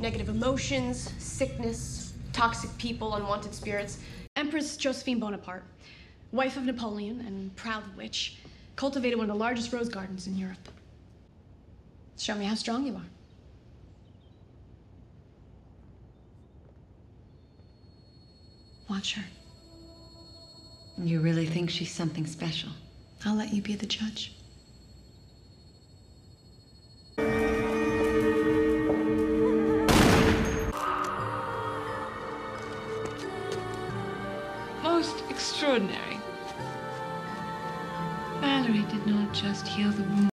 negative emotions, sickness, toxic people, unwanted spirits. Empress Josephine Bonaparte, wife of Napoleon and proud witch, cultivated one of the largest rose gardens in Europe. Show me how strong you are. Watch her. You really think she's something special? I'll let you be the judge. Most extraordinary. Valerie did not just heal the wound.